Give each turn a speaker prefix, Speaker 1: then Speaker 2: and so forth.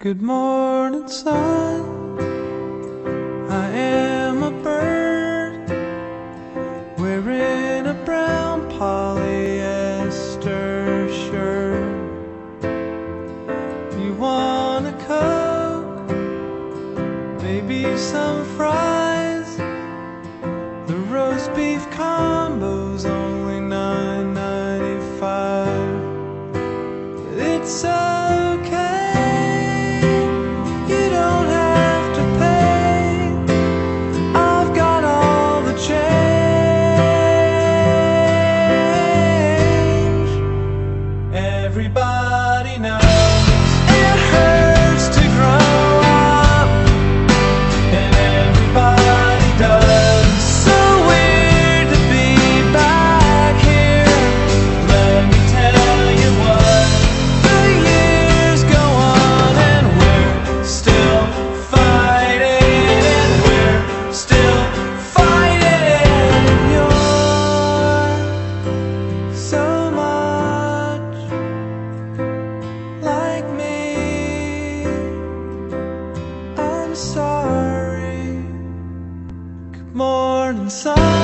Speaker 1: Good morning, sun. I am a bird wearing a brown polyester shirt. You want a Coke, maybe some fries? The roast beef combo's only $9.95. It's okay. Everybody knows it hurts to grow up, and everybody does. So weird to be back here. Let me tell you what, the years go on and we're still fighting, and we're still fighting. You're so sorry. Good morning, sun.